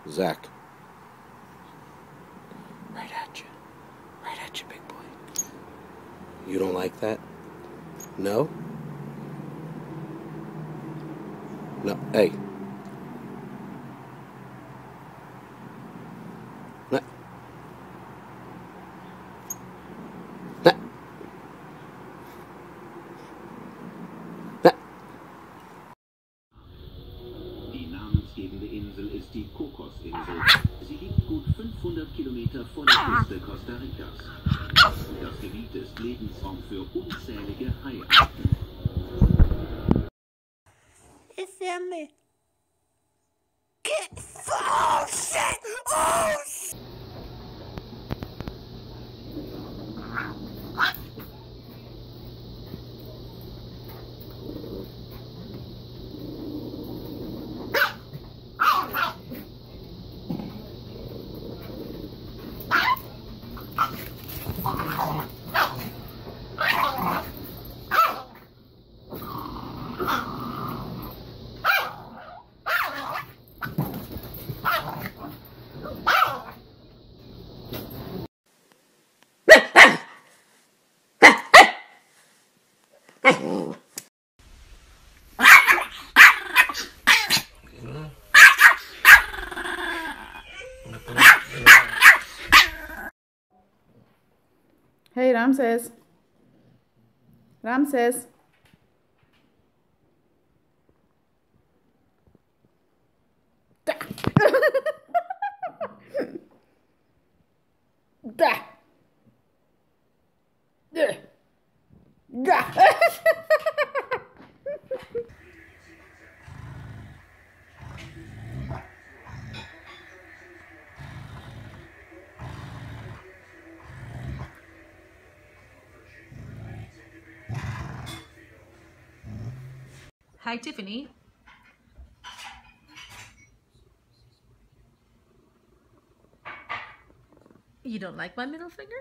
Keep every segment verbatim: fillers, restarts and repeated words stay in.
Zach. Right at you. Right at you, big boy. You don't like that? No? No. Hey. No. No. No. Die namensgebende Insel ist die Kokosinsel. Sie liegt gut fünfhundert Kilometer vor der Küste Costa Ricas. Das Gebiet ist Lebensraum für unzählige Haiarten. Esse é me. Que oh shit! Oh shit! Hey, Ramses. Ramses. Da. Da. Da. Da. Hi, Tiffany. You don't like my middle finger?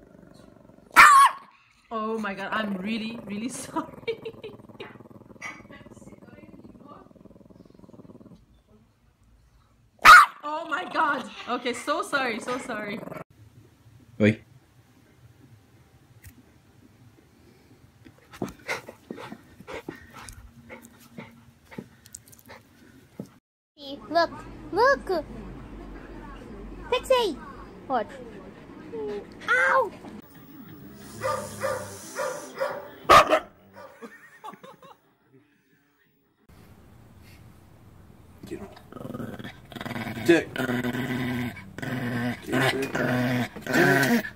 Oh my god, I'm really, really sorry. Oh my god. Okay, so sorry, so sorry. Oi. Look, look! Pixie! Watch. Ow! Dick. Dick.